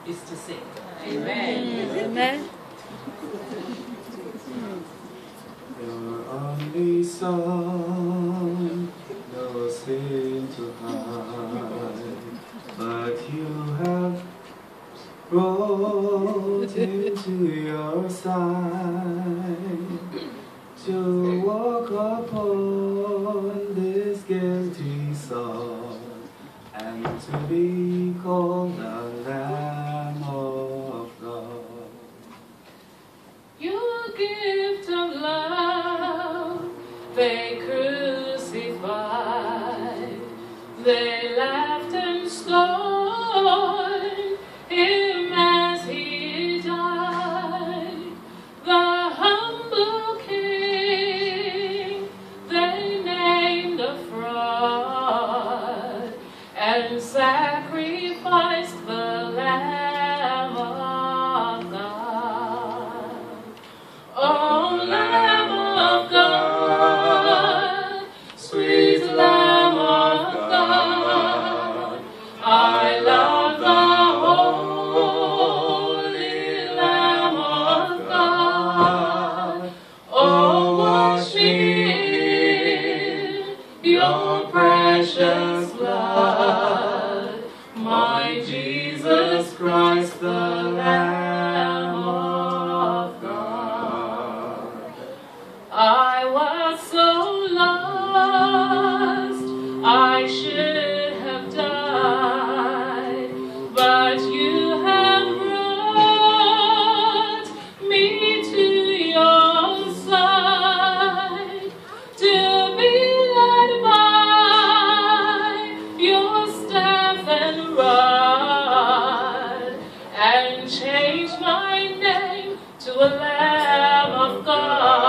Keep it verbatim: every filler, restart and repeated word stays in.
is to sing. Amen. Amen. Your only Son, no sin to hide, but you have brought him to your side to walk upon this guilty soul and to be called the Lamb of God. Your gift of love they crucified, they laughed and scorned him as he died. The humble king they named a fraud and sacrificed the Lamb of God. Oh, Lamb of God, sweet Lamb of God, I love the holy Lamb of God. Oh, wash me in your precious blood, my Jesus Christ, the Lamb of God. I was so lost, I should have died, but you have brought me to your side, to be led by your staff and rod, and change my name to a Lamb of God.